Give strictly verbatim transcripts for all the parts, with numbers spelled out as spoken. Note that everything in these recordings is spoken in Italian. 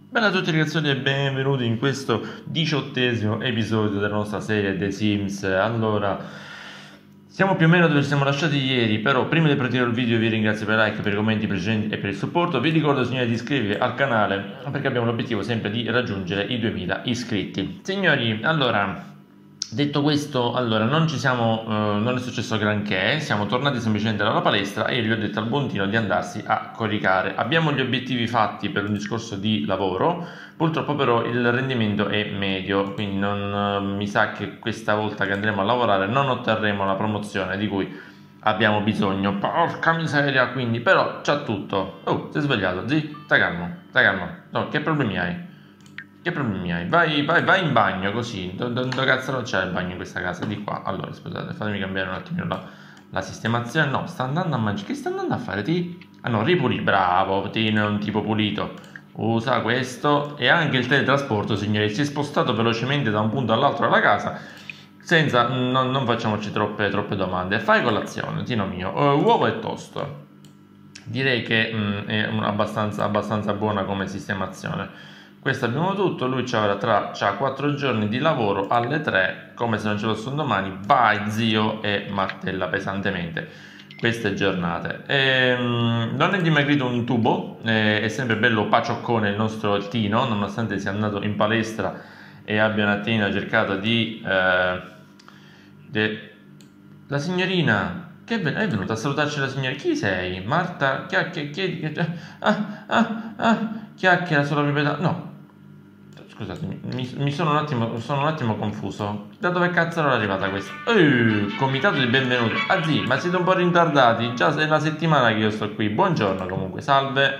Bella a tutti ragazzi e benvenuti in questo diciottesimo episodio della nostra serie The Sims. Allora, siamo più o meno dove ci siamo lasciati ieri, però prima di partire il video vi ringrazio per i like, per i commenti precedenti e per il supporto. Vi ricordo signori di iscrivervi al canale perché abbiamo l'obiettivo sempre di raggiungere i duemila iscritti. Signori, allora... Detto questo, allora non ci siamo, eh, non è successo granché, siamo tornati semplicemente dalla palestra e io gli ho detto al buon Tino di andarsi a coricare. Abbiamo gli obiettivi fatti per un discorso di lavoro, purtroppo però il rendimento è medio, quindi non, eh, mi sa che questa volta che andremo a lavorare non otterremo la promozione di cui abbiamo bisogno. Porca miseria, quindi, però c'ha tutto. Oh, sei svegliato, zi? Stai calmo, stai calmo. No, che problemi hai? Che problemi hai? Vai, vai, vai in bagno così. Dove cazzo non c'è il bagno in questa casa? Di qua. Allora, scusate, fatemi cambiare un attimo la, la sistemazione. No, sta andando a mangiare. Che sta andando a fare? Ti? Ah no, ripulire. Bravo, ti è un tipo pulito. Usa questo. E anche il teletrasporto, signori. Si è spostato velocemente da un punto all'altro della casa. Senza, non, non facciamoci troppe, troppe domande. Fai colazione, Tino mio. Uh, uovo e toast. Direi che mh, è abbastanza, abbastanza buona come sistemazione. Questo abbiamo tutto, lui c'ha tra c'ha quattro giorni di lavoro alle tre, come se non ce lo fosse un domani, vai zio e martella pesantemente queste giornate. Ehm, non è dimagrito un tubo, eh, è sempre bello pacioccone il nostro Tino, nonostante sia andato in palestra e abbia un attimo cercato di... Eh, de... La signorina... Che è venuta a salutarci la signora? Chi sei? Marta? Chiacchiera? Chi... Ah, ah, ah, chiacchiera sulla proprietà? No. Scusatemi, mi, mi sono un attimo, sono un attimo confuso. Da dove cazzo era arrivata questa? Uh, comitato di benvenuto. Ah sì, ma siete un po' ritardati? Già è una settimana che io sto qui. Buongiorno comunque, salve.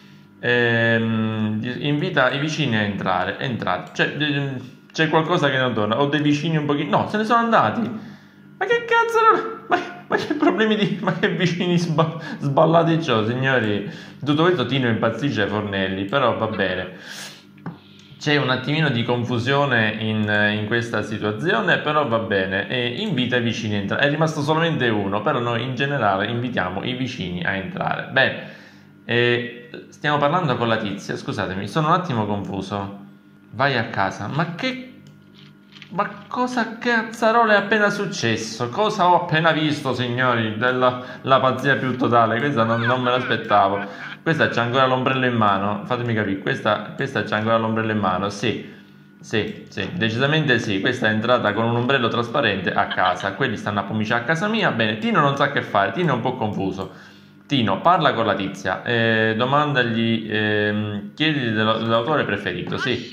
Ehm, invita i vicini a entrare. Entrate. C'è, c'è qualcosa che non torna. Ho dei vicini un pochino... No, se ne sono andati. Ma che cazzo... Non... Ma, ma che problemi di... Ma che vicini sba... sballati c'ho, signori? Tutto questo Tino impazzisce ai fornelli, però va bene. C'è un attimino di confusione in, in questa situazione, però va bene. E invita i vicini a entrare. È rimasto solamente uno, però noi in generale invitiamo i vicini a entrare. Bene, eh, stiamo parlando con la tizia. Scusatemi, sono un attimo confuso. Vai a casa. Ma che... Ma cosa cazzarole è appena successo? Cosa ho appena visto, signori? Della la pazzia più totale. Questa non, non me l'aspettavo. Questa c'ha ancora l'ombrello in mano. Fatemi capire. Questa, questa c'ha ancora l'ombrello in mano. Sì, sì, sì. Decisamente sì. Questa è entrata con un ombrello trasparente a casa. Quelli stanno a pomiciare a casa mia. Bene, Tino non sa che fare. Tino è un po' confuso. Tino, parla con la tizia. Eh, domandagli... Eh, chiedi dell'autore preferito. Sì.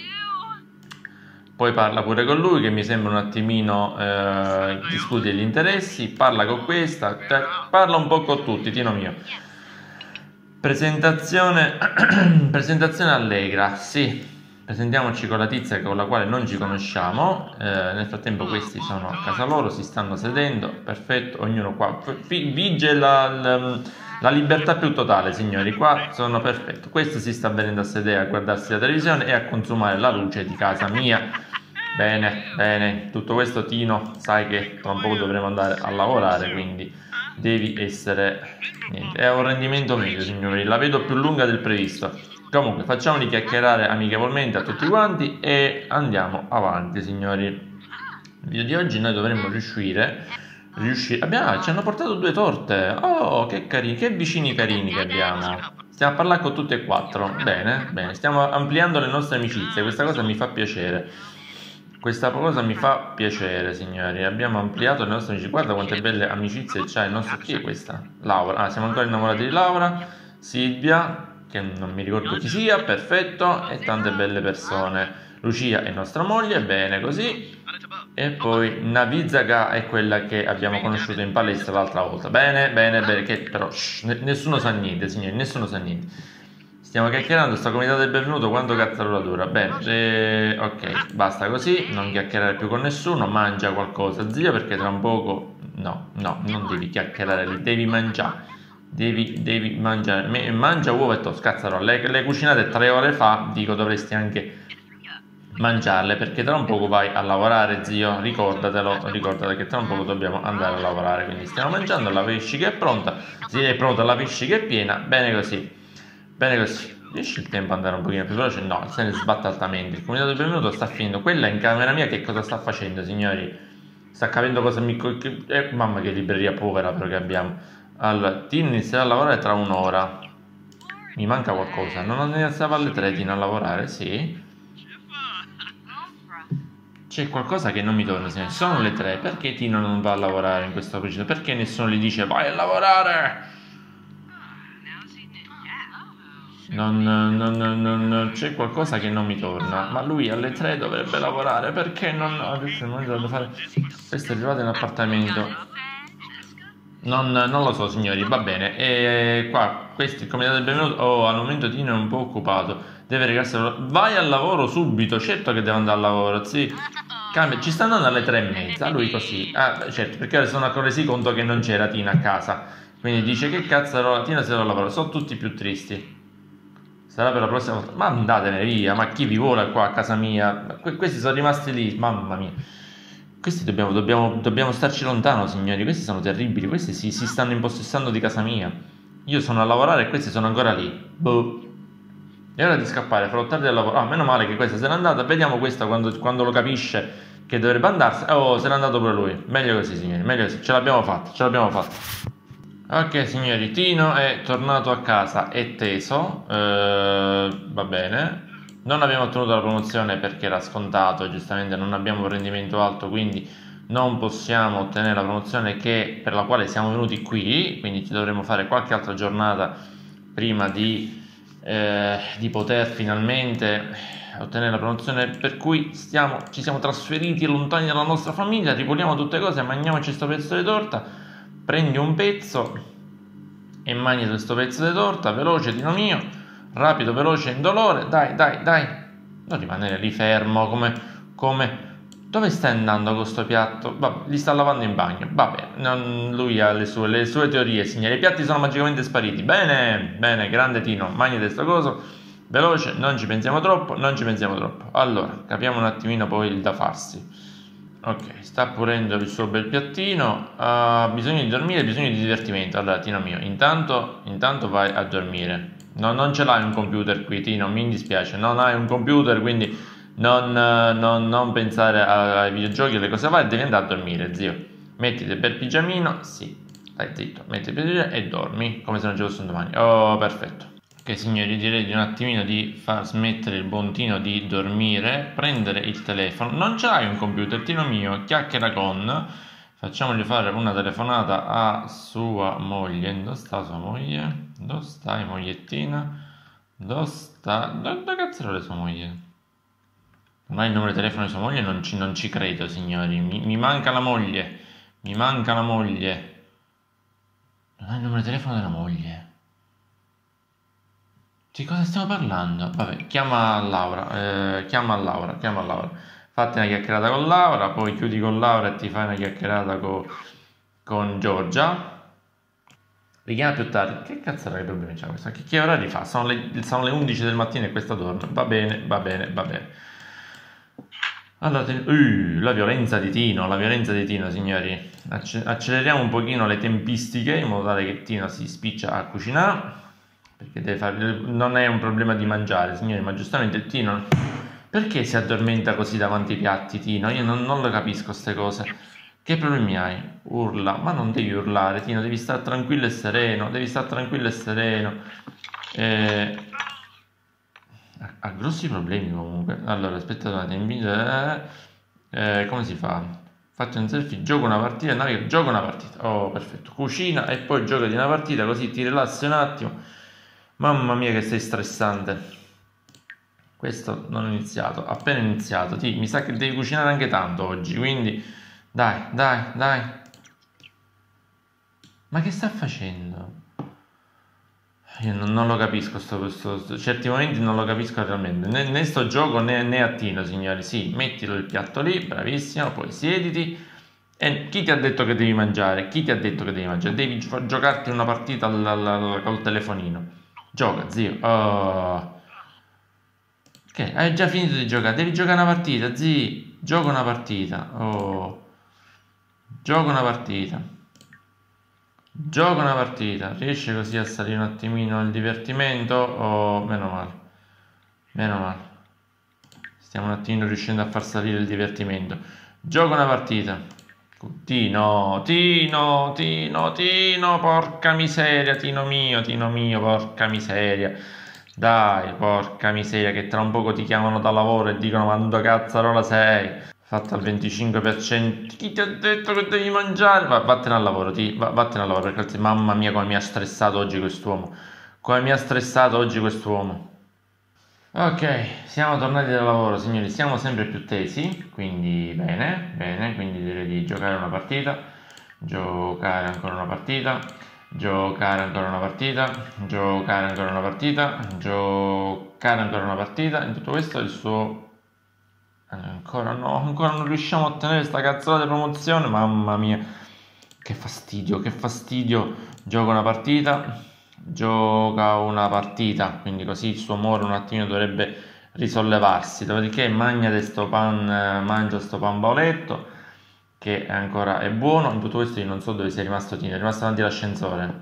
Poi parla pure con lui che mi sembra un attimino eh, discute gli interessi, parla con questa, parla un po' con tutti, Tino mio. Presentazione, presentazione allegra, sì, presentiamoci con la tizia con la quale non ci conosciamo, eh, nel frattempo questi sono a casa loro, si stanno sedendo, perfetto, ognuno qua, vige la... la La libertà più totale, signori, qua sono perfetto. Questo si sta venendo a sedere a guardarsi la televisione e a consumare la luce di casa mia. Bene, bene, tutto questo Tino, sai che tra un po' dovremo andare a lavorare, quindi devi essere... Niente, è un rendimento medio, signori, la vedo più lunga del previsto. Comunque, facciamoli chiacchierare amichevolmente a tutti quanti e andiamo avanti, signori. Il video di oggi noi dovremmo riuscire... Riuscire. Abbiamo, ci hanno portato due torte. Oh, che carini, che vicini carini che abbiamo. Stiamo a parlare con tutti e quattro. Bene, bene. Stiamo ampliando le nostre amicizie. Questa cosa mi fa piacere. Questa cosa mi fa piacere, signori. Abbiamo ampliato le nostre amicizie. Guarda quante belle amicizie c'ha il nostro. Chi è questa? Laura. Ah, siamo ancora innamorati di Laura. Silvia, che non mi ricordo chi sia. Perfetto. E tante belle persone. Lucia è nostra moglie. Bene così. E poi Navizaga è quella che abbiamo conosciuto in palestra l'altra volta. Bene, bene, bene, che però shh, nessuno sa niente, signori, nessuno sa niente. Stiamo chiacchierando, sta comitato del benvenuto, quanto cazzarola dura? Bene, eh, ok, basta così, non chiacchierare più con nessuno, mangia qualcosa, zio, perché tra un poco... No, no, non devi chiacchierare lì, devi mangiare. Devi, devi mangiare, mangia uova e toast, cazzarola. Le, le cucinate tre ore fa, dico, dovresti anche... mangiarle perché tra un poco vai a lavorare, zio, ricordatelo, ricordate che tra un poco dobbiamo andare a lavorare, quindi stiamo mangiando, la vescica è pronta, sì, è pronta, la vescica è piena, bene così, bene così. riesce il tempo ad andare un pochino più veloce? No, se ne sbatte altamente. Il comunicato del benvenuto sta finendo. Quella in camera mia che cosa sta facendo, signori? Sta capendo cosa mi... Che, eh, mamma che libreria povera però che abbiamo. Allora, Tino inizierà a lavorare tra un'ora. Mi manca qualcosa. Non iniziava alle tre Tino a lavorare? Sì. C'è qualcosa che non mi torna, signori. Sono le tre. Perché Tino non va a lavorare in questo preciso? Perché nessuno gli dice vai a lavorare? Non, non, non, non c'è qualcosa che non mi torna. Ma lui alle tre dovrebbe lavorare. Perché non... Adesso è il momento di fare... Questo è arrivato in appartamento. Non, non lo so, signori, va bene. E qua, questo è il comitato del benvenuto. Oh, al momento Tino è un po' occupato. Deve recarsi al lavoro. Vai al lavoro subito. Certo che deve andare al lavoro, sì. Cambia. Ci sta andando alle tre e mezza. Lui così. Ah, certo, perché ora sono resi conto che non c'era Tina a casa. Quindi dice che cazzo, Tina si deve lavorare. Sono tutti più tristi. Sarà per la prossima volta. Ma andatene via. Ma chi vi vuole qua a casa mia? Que- questi sono rimasti lì. Mamma mia. Questi dobbiamo, dobbiamo, dobbiamo starci lontano, signori. Questi sono terribili. Questi si, si stanno impossessando di casa mia. Io sono a lavorare e questi sono ancora lì. Boh. È ora di scappare, farò tardi al lavoro. Ah, meno male che questa se n'è andata. Vediamo questa quando, quando lo capisce che dovrebbe andarsene. Oh, se n'è andato pure lui. Meglio così, signori. Meglio così. Ce l'abbiamo fatta. Ce l'abbiamo fatta. Ok, signori. Tino è tornato a casa. È teso. Eh, va bene. Non abbiamo ottenuto la promozione perché era scontato e giustamente non abbiamo un rendimento alto, quindi non possiamo ottenere la promozione che, per la quale siamo venuti qui, quindi ci dovremo fare qualche altra giornata prima di, eh, di poter finalmente ottenere la promozione per cui stiamo, ci siamo trasferiti lontani dalla nostra famiglia, ripuliamo tutte cose, mangiamoci questo pezzo di torta, prendi un pezzo e mangi questo pezzo di torta, veloce Tino mio. Rapido, veloce, indolore, dai, dai, dai. Non rimanere lì fermo, come, come... Dove stai andando con questo piatto? Vabbè, li sta lavando in bagno. Vabbè, non, lui ha le sue, le sue teorie, signori. I piatti sono magicamente spariti. Bene, bene, grande Tino. Mangi questo coso. Veloce, non ci pensiamo troppo, non ci pensiamo troppo. Allora, capiamo un attimino poi il da farsi. Ok, sta pulendo il suo bel piattino. Ha bisogno di dormire, bisogno di divertimento. Allora, Tino mio, intanto, intanto vai a dormire. No, non ce l'hai un computer qui, Tino, mi dispiace, non hai un computer, quindi non, non, non pensare ai videogiochi e alle cose varie, devi andare a dormire, zio. Mettiti il bel pigiamino, sì, stai zitto, metti il pigiamino e dormi, come se non ci fosse un domani. Oh, perfetto. Ok, signori, direi di un attimino di far smettere il buon Tino di dormire, prendere il telefono. Non ce l'hai un computer, Tino mio, chiacchiera con... Facciamogli fare una telefonata a sua moglie. Dove sta sua moglie? Dove stai, mogliettina? Dove sta? Dove, dove cazzo è sua moglie? Non ha il numero di telefono di sua moglie? Non ci, non ci credo, signori. Mi, mi manca la moglie. Mi manca la moglie. Non ha il numero di telefono della moglie. Di cosa stiamo parlando? Vabbè, chiama Laura. Eh, chiama Laura, chiama Laura. Fatti una chiacchierata con Laura, poi chiudi con Laura e ti fai una chiacchierata con, con Giorgia. Richiama più tardi. Che cazzo che problemi c'è questo? Che, che orari fa? Sono le, sono le undici del mattino e questa dorme. Va bene, va bene, va bene. Allora, uh, la violenza di Tino, la violenza di Tino, signori. Acce- acceleriamo un pochino le tempistiche in modo tale che Tino si spiccia a cucinare. Perché deve fare, non è un problema di mangiare, signori, ma giustamente il Tino... Perché si addormenta così davanti ai piatti, Tino? Io non, non lo capisco queste cose. Che problemi hai? Urla. Ma non devi urlare, Tino, devi stare tranquillo e sereno. Devi stare tranquillo e sereno. Eh... Ha, ha grossi problemi comunque. Allora, aspettate un attimo. Eh, eh, come si fa? Faccio un selfie, gioco una partita, navigo, gioco una partita. Oh, perfetto. Cucina e poi gioca di una partita, così ti rilassi un attimo. Mamma mia che sei stressante. Questo non è iniziato, appena iniziato. Ti, mi sa che devi cucinare anche tanto oggi, quindi dai, dai, dai. Ma che sta facendo? Io non, non lo capisco, sto, sto, sto, certi momenti non lo capisco realmente. Né, né sto gioco né, né a Tino, signori. Sì, mettilo il piatto lì, bravissimo, poi siediti. E chi ti ha detto che devi mangiare? Chi ti ha detto che devi mangiare? Devi gio- giocarti una partita al, al, al, col telefonino. Gioca, zio. Oh. Che? Hai già finito di giocare? Devi giocare una partita, zi. Gioca una partita. Oh. Gioca una partita. Gioca una partita, riesce così a salire un attimino il divertimento o meno male, meno male, stiamo un attimino riuscendo a far salire il divertimento. Gioca una partita, Tino, Tino, Tino, Tino, porca miseria, Tino mio, Tino mio, porca miseria, dai, porca miseria, che tra un poco ti chiamano da lavoro e dicono quando cazzarola sei. Fatto al venticinque per cento. Chi ti ha detto che devi mangiare? Va, vattene al lavoro, ti, va, vattene al lavoro, perché mamma mia come mi ha stressato oggi quest'uomo. Come mi ha stressato oggi quest'uomo. Ok, siamo tornati dal lavoro, signori, siamo sempre più tesi, quindi bene, bene, quindi direi di giocare una partita, giocare ancora una partita, giocare ancora una partita, giocare ancora una partita, giocare ancora una partita, in tutto questo il suo... Ancora no, ancora non riusciamo a ottenere sta cazzola di promozione, mamma mia, che fastidio, che fastidio. Gioca una partita, gioca una partita, quindi così il suo umore un attimo dovrebbe risollevarsi, dopodiché mangia sto pan, mangia sto pan bauletto, che ancora è buono. In tutto questo io non so dove sia rimasto Tino, è rimasto davanti all'ascensore.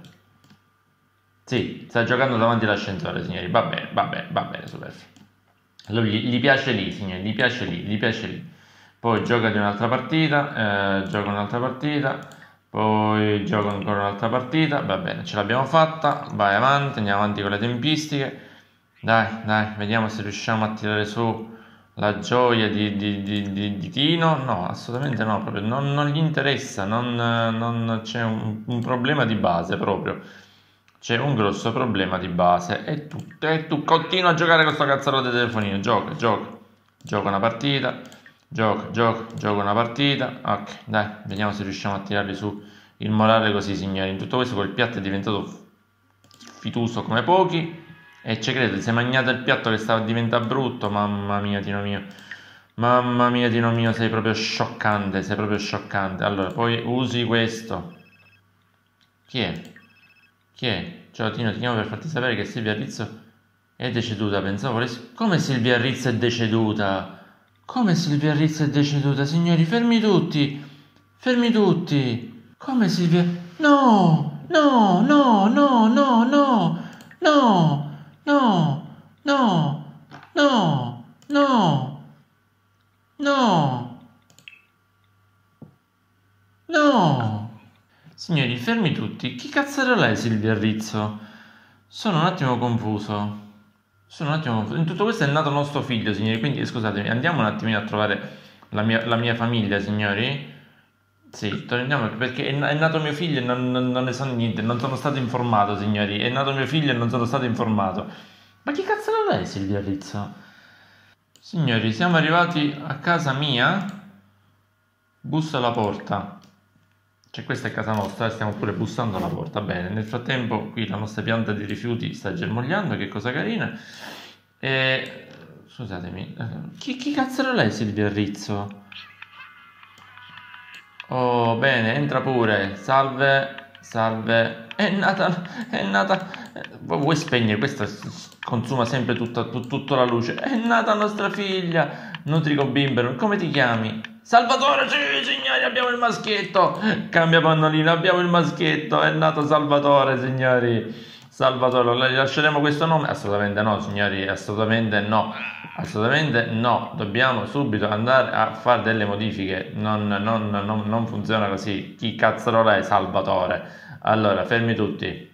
Sì, sta giocando davanti all'ascensore, signori, va bene, va bene, va bene, superfluo. Allora, gli, gli piace lì, signori, gli piace lì, gli piace lì. Poi gioca di un'altra partita, eh, gioca un'altra partita, poi gioca ancora un'altra partita, va bene, ce l'abbiamo fatta, vai avanti, andiamo avanti con le tempistiche. Dai, dai, vediamo se riusciamo a tirare su la gioia di, di, di, di, di Tino. No, assolutamente no, proprio non, non gli interessa, non, non c'è un, un problema di base proprio. C'è un grosso problema di base e tu, e tu continua a giocare con sto cazzaro di telefonino. Gioca, gioca, gioca una partita, gioca, gioca, gioca una partita. Ok, dai, vediamo se riusciamo a tirarli su il morale così, signori. In tutto questo quel piatto è diventato fituso come pochi e ci credo, si è mangiato il piatto che stava a diventare brutto. Mamma mia, Tino mio. Mamma mia, Tino mio, sei proprio scioccante, sei proprio scioccante. Allora, poi usi questo. Chi è? Chi è? Ciao Tino, ti chiamo per farti sapere che Silvia Rizzo è deceduta. Pensavo volessi... Come Silvia Rizzo è deceduta? Come Silvia Rizzo è deceduta? Signori, fermi tutti! Fermi tutti! Come Silvia... No! No! No! No! No! No! No! No! No! No! No! No! No! Signori, fermi tutti. Chi cazzarola è Silvia Rizzo? Sono un attimo confuso. Sono un attimo confuso. In tutto questo è nato nostro figlio, signori. Quindi scusatemi, andiamo un attimino a trovare la mia, la mia famiglia, signori. Sì, torniamo perché è, è nato mio figlio e non, non, non ne so niente. Non sono stato informato, signori. È nato mio figlio e non sono stato informato. Ma chi cazzarola è Silvia Rizzo? Signori, siamo arrivati a casa mia. Bussa alla porta. Cioè, questa è casa nostra e stiamo pure bussando alla porta. Bene, nel frattempo qui la nostra pianta di rifiuti sta germogliando, che cosa carina. E... scusatemi, chi, chi cazzo è Silvia Rizzo? Oh, bene, entra pure. Salve, salve. È nata, è nata... Vuoi spegnere? Questa consuma sempre tutta, tut, tutta la luce. È nata nostra figlia. Nutrico Bimber, come ti chiami? Salvatore, sì, signori, abbiamo il maschietto. Cambia pannolino, abbiamo il maschietto. È nato Salvatore, signori. Salvatore, gli lasceremo questo nome? Assolutamente no, signori, assolutamente no. Assolutamente no. Dobbiamo subito andare a fare delle modifiche. Non, non, non, non funziona così. Chi cazzarola è Salvatore? Allora, fermi tutti.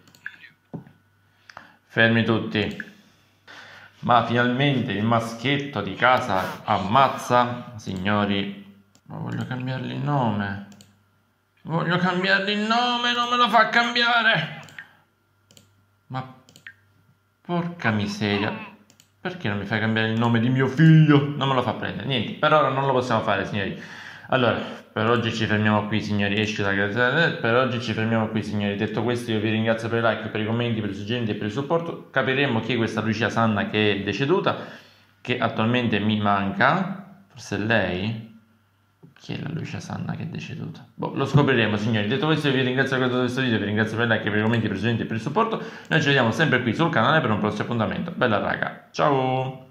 Fermi tutti. Ma finalmente il maschietto di casa ammazza, signori. Ma voglio cambiargli il nome. Voglio cambiargli il nome, non me lo fa cambiare. Ma porca miseria. Perché non mi fai cambiare il nome di mio figlio? Non me lo fa prendere. Niente, per ora non lo possiamo fare, signori. Allora, per oggi ci fermiamo qui, signori. Esci da casa. Per oggi ci fermiamo qui, signori. Detto questo, io vi ringrazio per i like, per i commenti, per i suggerimenti e per il supporto. Capiremo chi è questa Lucia Sanna che è deceduta, che attualmente mi manca. Forse è lei? Chi è la Lucia Sanna che è deceduta? Boh, lo scopriremo, signori. Detto questo, io vi ringrazio per questo video, vi ringrazio per i like, per i commenti, per i suggerimenti e per il supporto. Noi ci vediamo sempre qui sul canale per un prossimo appuntamento. Bella raga, ciao!